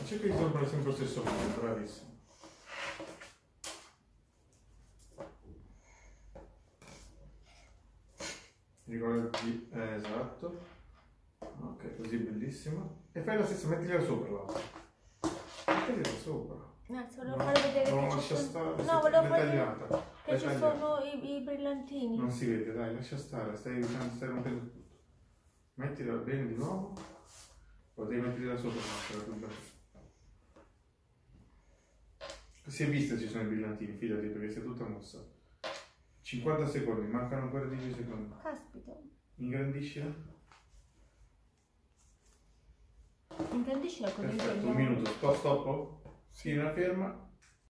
cerca di tornare sempre allo stesso modo, bravissimo. Ricordati, esatto. Ok, così bellissimo. E fai la stessa, mettila sopra l'altra. Mettila sopra. No, volevo fare vedere no, che lascia ci stare, sono... No, volevo fare tagliata. che ci sono i brillantini. Non si vede, dai, lascia stare, stai rompendo tutto. Mettila bene di nuovo. Poi devi metterla sopra, più bella. Si è vista ci sono i brillantini, fidati perché sei tutta mossa. 50 secondi, mancano ancora 10 secondi. Caspita. Ingrandiscila. Ingrandiscila così. Perfetto, un minuto, stop. Sì, una ferma.